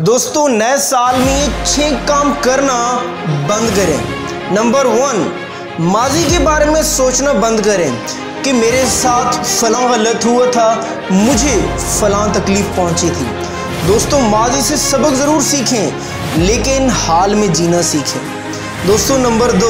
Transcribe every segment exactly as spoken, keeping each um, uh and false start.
दोस्तों नए साल में ये छह काम करना बंद करें। नंबर वन, माजी के बारे में सोचना बंद करें कि मेरे साथ फलां गलत हुआ था, मुझे फलां तकलीफ पहुंची थी। दोस्तों माजी से सबक ज़रूर सीखें लेकिन हाल में जीना सीखें। दोस्तों नंबर दो,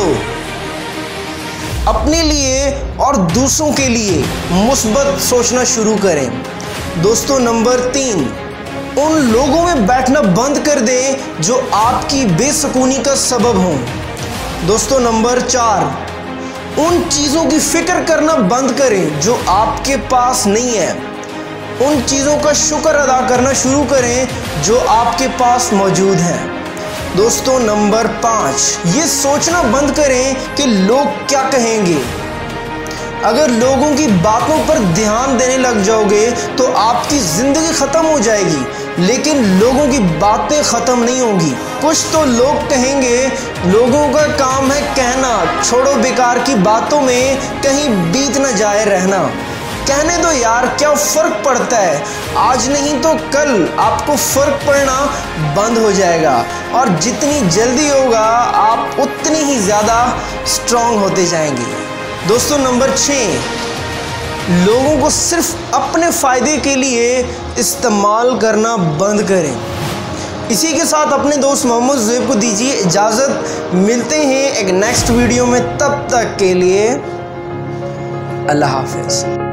अपने लिए और दूसरों के लिए मुस्बत सोचना शुरू करें। दोस्तों नंबर तीन, उन लोगों में बैठना बंद कर दें जो आपकी बेसुकूनी का सबब हों। दोस्तों नंबर चार, उन चीज़ों की फिक्र करना बंद करें जो आपके पास नहीं है। उन चीज़ों का शुक्र अदा करना शुरू करें जो आपके पास मौजूद हैं। दोस्तों नंबर पाँच, ये सोचना बंद करें कि लोग क्या कहेंगे। अगर लोगों की बातों पर ध्यान देने लग जाओगे तो आपकी ज़िंदगी ख़त्म हो जाएगी, लेकिन लोगों की बातें ख़त्म नहीं होंगी। कुछ तो लोग कहेंगे, लोगों का काम है कहना, छोड़ो बेकार की बातों में कहीं बीत न जाए रहना। कहने दो यार, क्या फ़र्क पड़ता है, आज नहीं तो कल आपको फ़र्क पड़ना बंद हो जाएगा और जितनी जल्दी होगा आप उतनी ही ज़्यादा स्ट्रॉन्ग होते जाएंगे। दोस्तों नंबर छः, लोगों को सिर्फ अपने फ़ायदे के लिए इस्तेमाल करना बंद करें। इसी के साथ अपने दोस्त मोहम्मद ज़ुहैब को दीजिए इजाज़त। मिलते हैं एक नेक्स्ट वीडियो में, तब तक के लिए अल्लाह हाफ़िज़।